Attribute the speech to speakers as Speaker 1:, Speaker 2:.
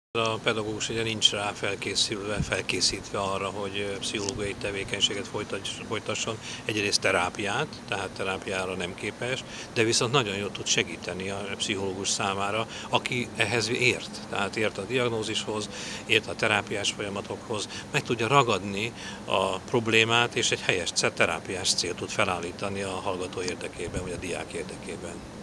Speaker 1: A pedagógus ugye nincs rá felkészítve arra, hogy pszichológiai tevékenységet folytasson. Egyrészt terápiát, tehát terápiára nem képes, de viszont nagyon jól tud segíteni a pszichológus számára, aki ehhez ért. Tehát ért a diagnózishoz, ért a terápiás folyamatokhoz, meg tudja ragadni a problémát, és egy helyes terápiás célt tud felállítani a hallgató érdekében, vagy a diák érdekében.